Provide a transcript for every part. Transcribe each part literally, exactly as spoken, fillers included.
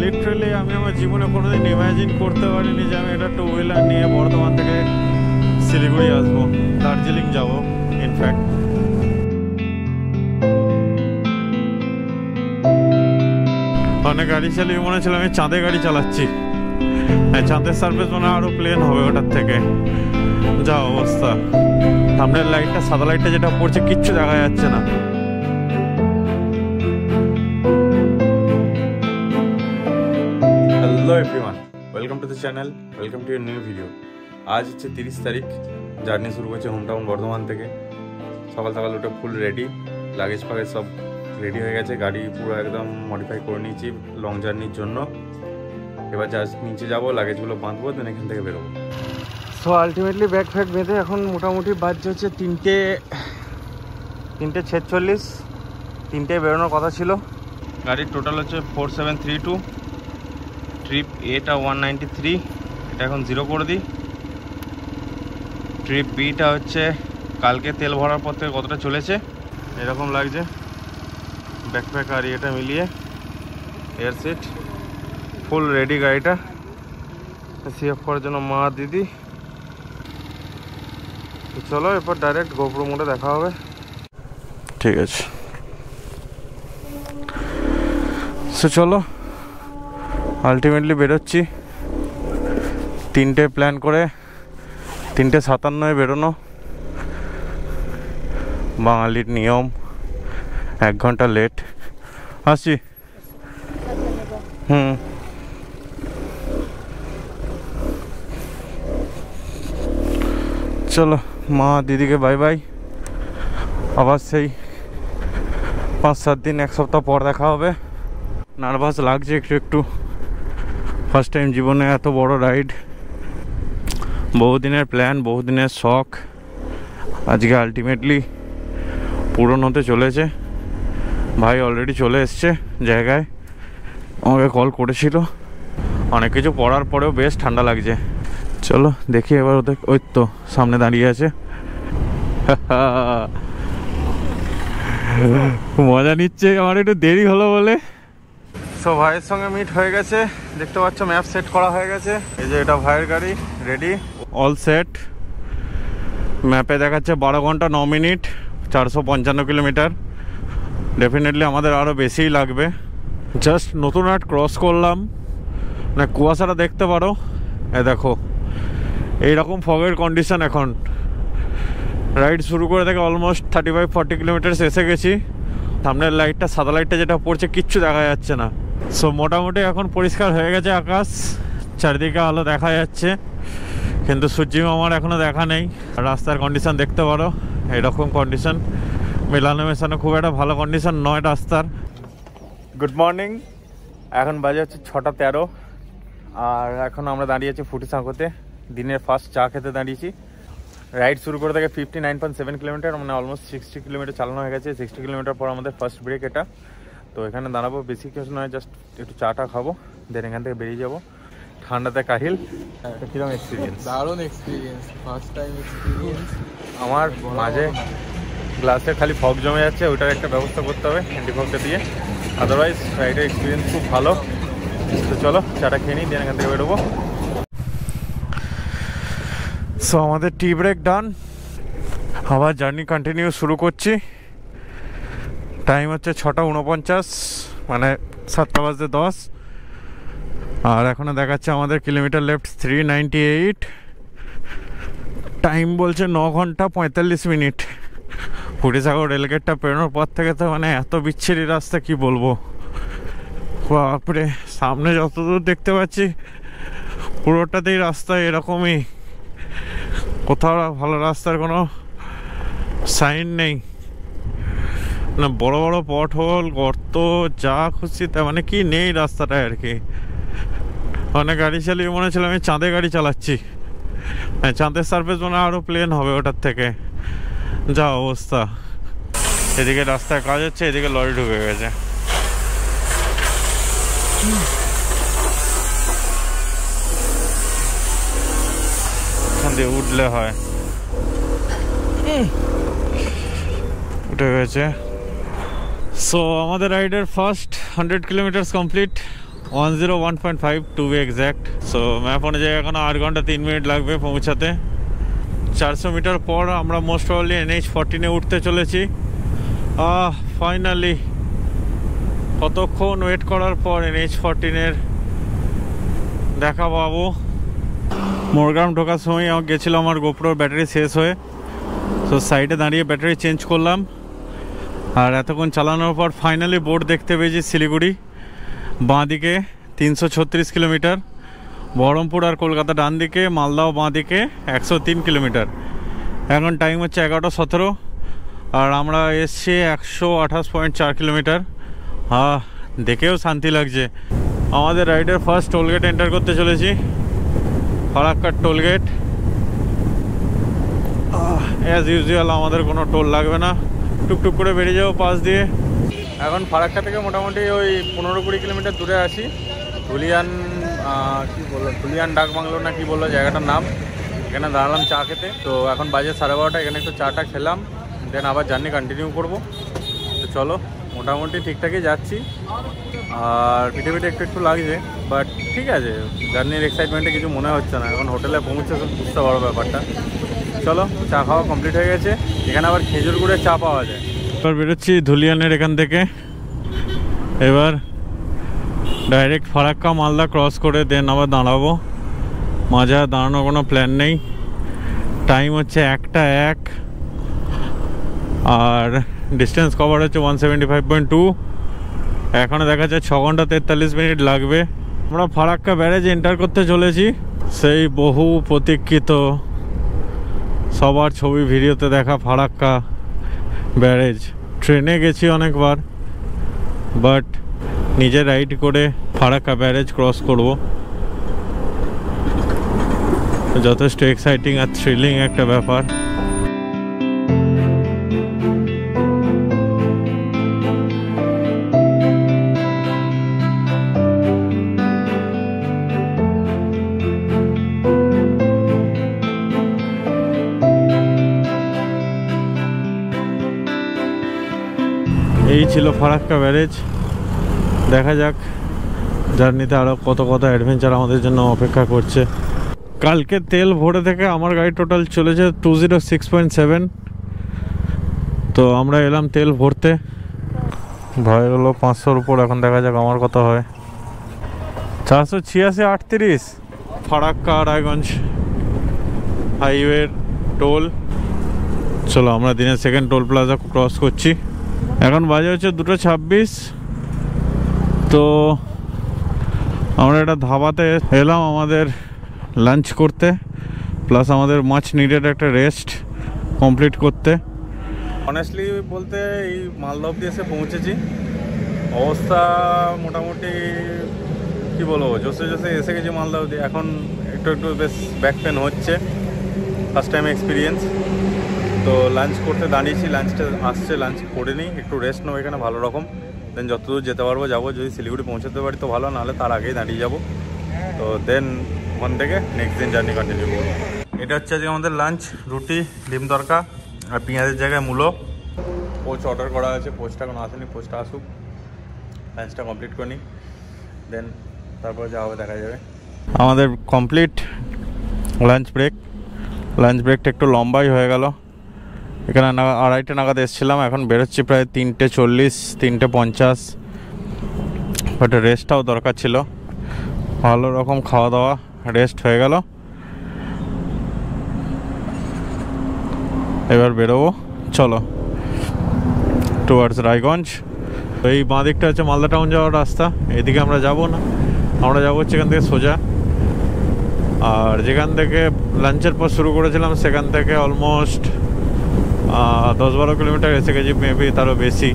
Literally আমি আমার জীবনে কোনোদিন ইমাজিন করতে পারিনি যে আমি এটা টু হুইলার নিয়ে বর্ধমান থেকে শিলিগুড়ি আসবো, দার্জিলিং যাবো। ইনফ্যাক্ট অনেক গাড়ি চালিয়ে মনে হচ্ছিল আমি চাঁদে গাড়ি চালাচ্ছি। চাঁদের সার্ফেস মনে আরো প্লেন হবে ওটার থেকে। যা অবস্থা, সামনের লাইটটা সাদা লাইটটা যেটা পড়ছে কিচ্ছু দেখা যাচ্ছে না। Hello everyone, welcome to the channel, welcome to your new video. আজ হচ্ছে তিরিশ তারিখ, জার্নি শুরু করছে হোমটাউন বর্ধমান থেকে। সকাল সকাল উঠে ফুল রেডি, লাগেজ ফাগেজ সব রেডি হয়ে গেছে। গাড়ি পুরো একদম মডিফাই করে নিয়েছি লং জার্নির জন্য। এবার জাস্ট নিচে যাবো, লাগেজগুলো বাঁধবো, দেন এখান থেকে বেরোবো। সো আলটিমেটলি ব্যাগ ফ্যাগ বেঁধে এখন মোটামুটি বাজছে হচ্ছে তিনটে তিনটে ছেচল্লিশ। তিনটে বেরোনোর কথা ছিল। গাড়ির টোটাল হচ্ছে four seven three two. Trip এটা ওয়ান নাইনটি থ্রি, এটা এখন জিরো করে দিই। ট্রিপ বিটা হচ্ছে কালকে তেল ভরার পর থেকে কতটা চলেছে এরকম লাগছে। ব্যাকপ্যাক আর এটা মিলিয়ে এয়ার সিট ফুল রেডি। গাড়িটা সিএফ করার জন্য মা দিদি। তো চলো এরপর ডাইরেক্ট গোপ্রো মোডে দেখা হবে। ঠিক আছে, সো চলো আলটিমেটলি বেরোচ্ছি। তিনটে প্ল্যান করে তিনটে সাতান্নয় বেরোনো, বাঙালির নিয়ম। এক ঘন্টা লেট আসছি। হুম চলো, মা দিদিকে বাই বাই। আবার সেই পাঁচ সাত দিন এক সপ্তাহ পর দেখা হবে। নার্ভাস লাগছে একটু একটু। ফার্স্ট টাইম জীবনে এত বড় রাইড, বহুদিনের প্ল্যান, বহুদিনের শখ আজকে আলটিমেটলি পূরণ হতে চলেছে। ভাই অলরেডি চলে এসছে জায়গায়, আমাকে কল করেছিল। অনেক কিছু পড়ার পরেও বেশ ঠান্ডা লাগছে। চলো দেখি এবার ওদের, ওই তো সামনে দাঁড়িয়ে আছে। মজা নিচ্ছে, আমার একটু দেরি হলো বলে। সো ভাইয়ের সঙ্গে মিট হয়ে গেছে, দেখতে পাচ্ছ ম্যাপ সেট করা হয়ে গেছে। এই যে এটা ভাইয়ের গাড়ি, রেডি অল সেট। ম্যাপে দেখাচ্ছে বারো ঘন্টা ন মিনিট, চারশো পঞ্চান্ন কিলোমিটার। ডেফিনেটলি আমাদের আরও বেশিই লাগবে। জাস্ট নতুন হাট ক্রস করলাম, না কুয়াশাটা দেখতে পারো। এ দেখো এইরকম ফগের কন্ডিশন এখন। রাইড শুরু করে থেকে almost thirty five forty kilometres এসে গেছি। সামনের লাইটটা সাদা লাইটটা যেটা পড়ছে কিচ্ছু দেখা যাচ্ছে না। সো মোটামুটি এখন পরিষ্কার হয়ে গেছে আকাশ, চারিদিকে আলো দেখা যাচ্ছে, কিন্তু সূর্যি মামার এখনও দেখা নেই। রাস্তার কন্ডিশন দেখতে পারো, এরকম কন্ডিশন। মেলানো মেশানো খুব একটা ভালো কন্ডিশন নয় রাস্তার। গুড মর্নিং, এখন বাজে হচ্ছে ছটা তেরো। আর এখন আমরা দাঁড়িয়ে আছি ফুটিসাঁকোতে। দিনের ফার্স্ট চা খেতে দাঁড়িয়েছি। রাইড শুরু করে থেকে fifty nine point seven kilometre, মানে অলমোস্ট সিক্সটি কিলোমিটার চালানো হয়ে গেছে। সিক্সটি কিলোমিটার পর আমাদের ফার্স্ট ব্রেক এটা। তো এখানে দাঁড়াবো, বেশি কিছু নয়, জাস্ট একটু চাটা খাবো, দেন এখান থেকে বেরিয়ে যাবো। ঠান্ডাতে কাহিল। কিরকম এক্সপিরিয়েন্স? দারুণ এক্সপিরিয়েন্স, ফার্স্ট টাইম এক্সপিরিয়েন্স। আমার মাঝে গ্লাসে খালি ফগ জমে যাচ্ছে, ওইটার একটা ব্যবস্থা করতে হবে হ্যান্ডি ফগটা দিয়ে। আদারওয়াইজ রাইডের এক্সপিরিয়েন্স খুব ভালো। তো চলো চাটা খেয়ে নিই, দেন এখান থেকে বেরোবো। সো আমাদের টি ব্রেক ডান, আবার জার্নি কন্টিনিউ শুরু করছি। টাইম হচ্ছে ছটা উনপঞ্চাশ, মানে সাতটা বাজতে দশ। আর এখনও দেখাচ্ছে আমাদের kilometre left three ninety eight. Time বলছে ন ঘন্টা পঁয়তাল্লিশ মিনিট। ফুটিসাঁকো রেলগেটটা পেরোনোর পর থেকে তো মানে এত বিচ্ছিরি রাস্তা, কি বলবো। বাপরে, সামনে যতদূর দেখতে পাচ্ছি পুরোটাতেই রাস্তা এরকমই, কোথাও ভালো রাস্তার কোনো সাইন নেই। না বড় বড় পট হোল, গর্ত, যা খুশি তা মানে কি নেই রাস্তাটায় আর কি। অনেক গাড়ি চালিয়ে মনে হচ্ছিল আমি চাঁদে গাড়ি চালাচ্ছি। চাঁদের সার্ফেস মনে আরো প্লেন হবে ওটার থেকে। যা অবস্থা, এদিকে রাস্তায় কাজ হচ্ছে, এদিকে লরি ঢুকে গেছে। এখান দিয়ে উঠলে হয়, উঠে গেছে। সো আমাদের রাইডের first hundred kilometres complete. One zero one point five to be exact. So map অনুযায়ী এখনো আট ঘন্টা তিন মিনিট লাগবে পৌঁছাতে। চারশো মিটার পর আমরা মোস্ট প্রবাবলি এনএইচ ফোরটিনে উঠতে চলেছি। আহ ফাইনালি কতক্ষণ ওয়েট করার পর এনএইচ ফোরটিনের দেখা পাবো। মোরগ্রাম ঢোকার সময় আমার গেছিলো আমার গোপ্রোর ব্যাটারি শেষ হয়ে, তো সাইডে দাঁড়িয়ে ব্যাটারি চেঞ্জ করলাম। আর এতক্ষণ চালানোর পর ফাইনালি বোর্ড দেখতে পেয়েছি শিলিগুড়ি বাঁ দিকে তিনশো ছত্রিশ কিলোমিটার, বহরমপুর আর কলকাতা ডান দিকে, মালদাও বাঁ দিকে একশো তিন কিলোমিটার। এখন টাইম হচ্ছে এগারোটা সতেরো আর আমরা এসছি একশো আঠাশ পয়েন্ট চার কিলোমিটার। হ্যাঁ দেখেও শান্তি লাগছে। আমাদের রাইডের ফার্স্ট টোলগেট এন্টার করতে চলেছি, ফারাক্কার টোলগেট। অ্যাজ ইউজুয়াল আমাদের কোনো টোল লাগবে না, টুকটুক করে বেরিয়ে যাবো পাশ দিয়ে। এখন ফারাক্কা থেকে মোটামুটি ওই পনেরো কুড়ি কিলোমিটার দূরে আছি। ধুলিয়ান কি বললো, ধুলিয়ান ডাক বাংলো না কি বললো জায়গাটার নাম। এখানে দাঁড়ালাম চা খেতে। তো এখন বাজে সাড়ে বারোটা, এখানে একটু চাটা খেলাম, দেন আবার জার্নি কন্টিনিউ করবো। তো চলো, মোটামুটি ঠিকঠাকই যাচ্ছি। আর পিঠে পিঠে একটু একটু লাগছে, বাট ঠিক আছে, জার্নির এক্সাইটমেন্টে কিছু মনে হচ্ছে না। এখন হোটেলে পৌঁছে বুঝতে পারো ব্যাপারটা। চলো, চা খাওয়া কমপ্লিট হয়ে গেছে। এখানে আবার খেজুর গুড়ের চা পাওয়া যায়। এবার বেরোচ্ছি ধুলিয়ানের এখান থেকে। এবার ডাইরেক্ট ফারাক্কা মালদা ক্রস করে দেন আবার দাঁড়াবো। মাঝে দাঁড়ানোর কোনো প্ল্যান নেই। টাইম হচ্ছে একটা এক আর ডিস্টেন্স কভার হচ্ছে one seventy five point two. এখনও দেখা যায় ছ ঘন্টা তেতাল্লিশ মিনিট লাগবে। আমরা ফারাক্কা ব্যারেজ এন্টার করতে চলেছি। সেই বহু প্রতীক্ষিত, সবার ছবি ভিডিওতে দেখা ফারাক্কা ব্যারেজ। ট্রেনে গেছি অনেকবার, বাট নিজে রাইড করে ফারাক্কা ব্যারেজ ক্রস করব। যথেষ্ট এক্সাইটিং আর থ্রিলিং একটা ব্যাপার। এই ছিল ফারাক্কা ব্যারেজ। দেখা যাক জার্নিতে আরও কত কত অ্যাডভেঞ্চার আমাদের জন্য অপেক্ষা করছে। কালকে তেল ভরে থেকে আমার গাড়ি টোটাল চলেছে two zero six point seven. তো আমরা এলাম তেল ভরতে। ভয়ের হলো পাঁচশোর উপর, এখন দেখা যাক আমার কত হয়। চারশো ছিয়াশি আটত্রিশ। ফারাক্কা রায়গঞ্জ হাইওয়ের টোল। চলো, আমরা দিনের সেকেন্ড টোল প্লাজা ক্রস করছি। এখন বাজে হচ্ছে দুটো ছাব্বিশ। তো আমরা একটা ধাবাতে এলাম আমাদের লাঞ্চ করতে, প্লাস আমাদের মাছ নিডেড একটা রেস্ট কমপ্লিট করতে। অনেস্টলি বলতে এই মালদা অব্দি এসে পৌঁছেছি। অবস্থা মোটামুটি কি বলবো, জোসে জোসে এসে গেছি মালদা অব্দি। এখন একটু একটু বেশ ব্যাক পেন হচ্ছে, ফার্স্ট টাইম এক্সপিরিয়েন্স। তো লাঞ্চ করতে দাঁড়িয়েছি, লাঞ্চটা আসছে, লাঞ্চ করে নিই, একটু রেস্ট নেবো এখানে ভালো রকম। দেন যতদূর যেতে পারবো যাবো, যদি শিলিগুড়ি পৌঁছাতে পারি তো ভালো, নাহলে তার আগেই দাঁড়িয়ে যাবো। তো দেন ওখান থেকে নেক্সট দিন জার্নি কন্টিনিউ করবো। এটা হচ্ছে আজকে আমাদের লাঞ্চ, রুটি, ডিম তরকা আর পেঁয়াজের জায়গায় মূলো। পোচ অর্ডার করা হয়েছে, পোচটা কোনো আসেনি, পোচটা আসুক, লাঞ্চটা কমপ্লিট করে নিই, দেন তারপরে যা হবে দেখা যাবে। আমাদের কমপ্লিট লাঞ্চ ব্রেক। লাঞ্চ ব্রেকটা একটু লম্বাই হয়ে গেল। এখানে আড়াইটে নাগাদ এসেছিলাম, এখন বেরোচ্ছি প্রায় তিনটে চল্লিশ তিনটে পঞ্চাশ। বাট রেস্টটাও দরকার ছিল, ভালো রকম খাওয়া দাওয়া, রেস্ট হয়ে গেল। এবার বেরোবো, চলো টুয়ার্ডস রায়গঞ্জ। এই বাঁ দিকটা হচ্ছে মালদা টাউন যাওয়ার রাস্তা, এদিকে আমরা যাব না, আমরা যাবো হচ্ছে এখান থেকে সোজা। আর যেখান থেকে লাঞ্চের পর শুরু করেছিলাম সেখান থেকে অলমোস্ট দশ বারো কিলোমিটার এসে গেছি, মেবি তারও বেশি।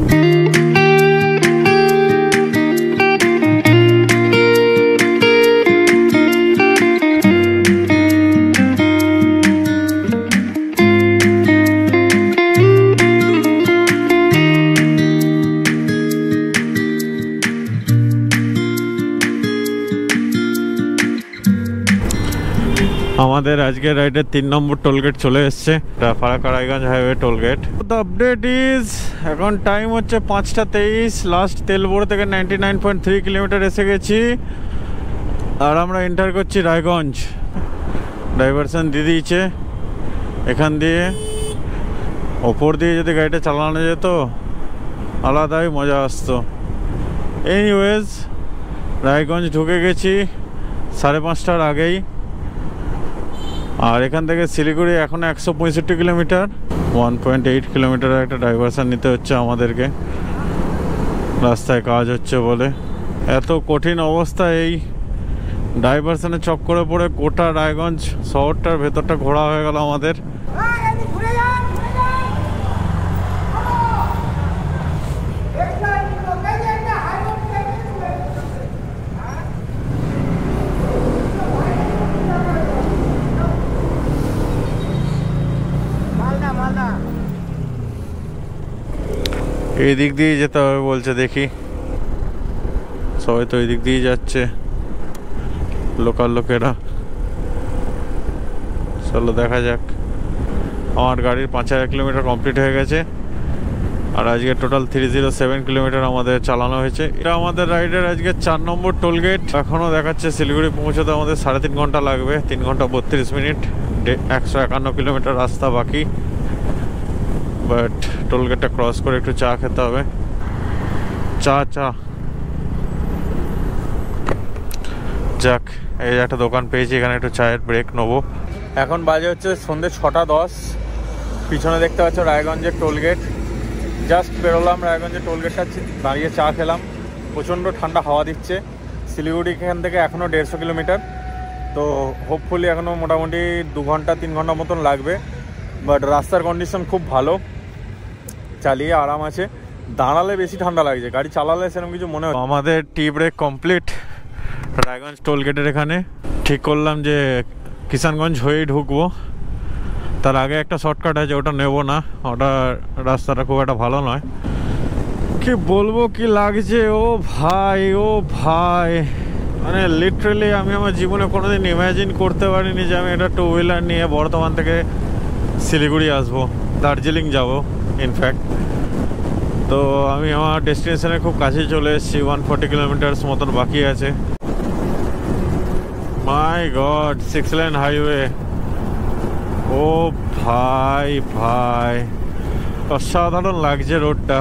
আমাদের আজকের রাইডের তিন নম্বর টোলগেট চলে এসছে, Farakka Raiganj highway toll gate. The update is এখন টাইম হচ্ছে পাঁচটা তেইশ, লাস্ট তেলবড় থেকে ninety nine point three kilometre এসে গেছি। আর আমরা এন্টার করছি রায়গঞ্জ। ডাইভারশন দিয়ে দিয়েছে এখান দিয়ে। ওপর দিয়ে যদি গাড়িটা চালানো যেত আলাদাই মজা আসতো। এনিওয়েজ রায়গঞ্জ ঢুকে গেছি সাড়ে পাঁচটার আগেই। আর এখান থেকে শিলিগুড়ি এখন একশো পঁয়ষট্টি kilometre, one point eight kilometre একটা ডাইভারশন নিতে হচ্ছে আমাদেরকে, রাস্তায় কাজ হচ্ছে বলে। এত কঠিন অবস্থা, এই ডাইভারশনে চক্করে পড়ে গোটা রায়গঞ্জ শহরটার ভেতরটা ঘোরা হয়ে গেল আমাদের। এই দিক দিয়ে যেতে হবে বলছে, দেখি। সবাই তো এই দিক দিয়ে যাচ্ছে, লোকাল লোকেরা। চলো দেখা যাক। আমার গাড়ির পাঁচ হাজার কিলোমিটার কমপ্লিট হয়ে গেছে। আর আজকে total three zero seven kilometre আমাদের চালানো হয়েছে। এটা আমাদের রাইডের আজকে চার নম্বর টোলগেট। এখনও দেখাচ্ছে শিলিগুড়ি পৌঁছতে আমাদের সাড়ে তিন ঘন্টা লাগবে, তিন ঘন্টা বত্রিশ মিনিট। একশো একান্ন কিলোমিটার রাস্তা বাকি। বাট টোলগেটটা ক্রস করে একটু চা খেতে হবে। চা চা যাক, এই একটা দোকান পেয়েছি, এখানে একটু চায়ের ব্রেক নেবো। এখন বাজে হচ্ছে সন্ধ্যে ছটা দশ। পিছনে দেখতে পাচ্ছ রায়গঞ্জের টোলগেট। জাস্ট বেরোলাম রায়গঞ্জের টোলগেটটা, দাঁড়িয়ে চা খেলাম। প্রচণ্ড ঠান্ডা হাওয়া দিচ্ছে। শিলিগুড়ি এখান থেকে এখনও দেড়শো কিলোমিটার, তো হোপফুলি এখনও মোটামুটি দু ঘন্টা তিন ঘন্টা মতন লাগবে। বাট রাস্তার কন্ডিশন খুব ভালো, চালিয়ে আরাম আছে। দাঁড়ালে বেশি ঠান্ডা লাগছে, গাড়ি চালালে সেরকম কিছু মনে হয়। আমাদের টি ব্রেক কমপ্লিট রায়গঞ্জ টোলগেটের এখানে। ঠিক করলাম যে কিষানগঞ্জ হয়েই ঢুকবো। তার আগে একটা শর্টকাট আছে, ওটা নেব না, ওটা রাস্তাটা খুব একটা ভালো নয়। কি বলবো কি লাগছে ও ভাই, ও ভাই, মানে লিটারেলি আমি আমার জীবনে কোনোদিন ইমাজিন করতে পারিনি যে আমি এটা টু হুইলার নিয়ে বর্ধমান থেকে শিলিগুড়ি আসবো, দার্জিলিং যাব ইনফ্যাক্ট। তো আমি আমার ডেস্টিনেশনে খুব কাছে চলে এসেছি, ওয়ান ফোর্টি কিলোমিটার্স মতন বাকি আছে। My god, six lane highway. ও ভাই ভাই, অসাধারণ লাগছে রোডটা।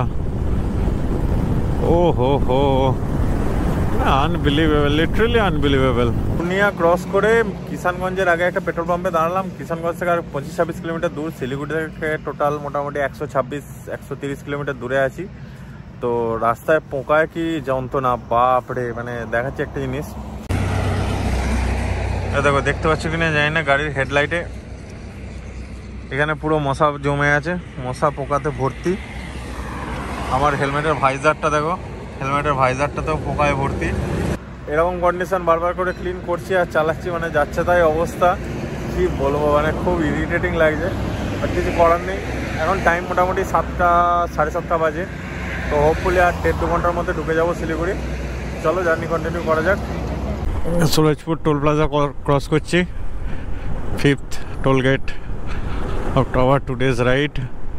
ও হো হো, unbelievable, literally unbelievable. Purnia cross করে কিষানগঞ্জের আগে একটা পেট্রোল পাম্পে দাঁড়ালাম। কিষানগঞ্জ থেকে আর পঁচিশ ছাব্বিশ কিলোমিটার দূর। শিলিগুড়ি থেকে টোটাল মোটামুটি একশো ছাব্বিশ একশো তিরিশ কিলোমিটার দূরে আছি। তো রাস্তায় পোকায় কি যন্ত্রণা, বাপরে। মানে দেখাচ্ছি একটা জিনিস, দেখো, দেখতে পাচ্ছ কিনা জানি না, গাড়ির হেডলাইটে এখানে পুরো মশা জমে আছে, মশা পোকাতে ভর্তি। আমার হেলমেটের ভাইজারটা দেখো, হেলমেটের ভাইজারটাতেও পোকায় ভর্তি। এরকম কন্ডিশন বারবার করে ক্লিন করছি আর চালাচ্ছি, মানে যাচ্ছে তাই অবস্থা। কি বলবো, মানে খুব ইরিটেটিং লাগছে। আর কিছু করার নেই। এখন টাইম মোটামুটি সাতটা সাড়ে সাতটা বাজে। তো হোপফুলি আর দেড় দু ঘন্টার মধ্যে ঢুকে যাবো শিলিগুড়ি। চলো জার্নি কন্টিনিউ করা যাক। সুরজপুর টোল প্লাজা ক্রস করছি, fifth toll gate of our today's ride.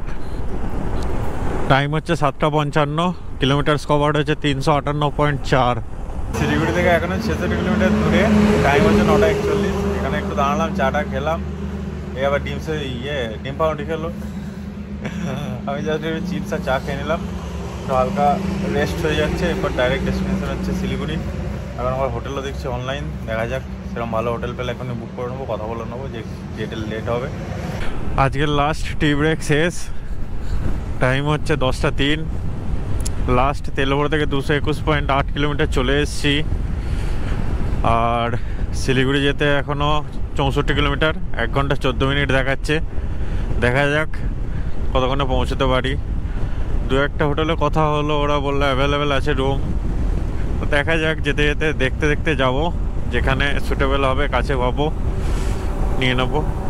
Time হচ্ছে সাতটা পঞ্চান্ন, কিলোমিটার কভার্ড হচ্ছে তিনশো আটান্ন পয়েন্ট চার। শিলিগুড়ি থেকে এখনো ছেষট্টি কিলোমিটার দূরে। টাইম হচ্ছে নটা একচল্লিশ। এখানে একটু দাঁড়ালাম, চাটা খেলাম। এই আবার ডিম সে ইয়ে ডিম পাউরুটি খেলো। আমি জাস্ট একটু চিপস আর চা খেয়ে নিলাম, তো হালকা রেস্ট হয়ে যাচ্ছে। এরপর ডাইরেক্ট ডেস্টিনেশন হচ্ছে শিলিগুড়ি। এখন আমার হোটেলও দেখছি অনলাইন, দেখা যাক সেরকম ভালো হোটেল পেলে এখনই বুক করে নেবো, কথা বলে নেবো যে যেটা লেট হবে। আজকের লাস্ট টি ব্রেক শেষ। টাইম হচ্ছে দশটা তিন। লাস্ট তেলবড় থেকে দুশো একুশ পয়েন্ট আট কিলোমিটার চলে এসেছি। আর শিলিগুড়ি যেতে এখনও চৌষট্টি কিলোমিটার, এক ঘন্টা চোদ্দো মিনিট দেখাচ্ছে। দেখা যাক কতক্ষণে পৌঁছতে পারি। দু একটা হোটেলে কথা হলো, ওরা বললো অ্যাভেলেবেল আছে রুম। তো দেখা যাক, যেতে যেতে দেখতে দেখতে যাব, যেখানে সুটেবল হবে কাছে পাবো নিয়ে নেবো।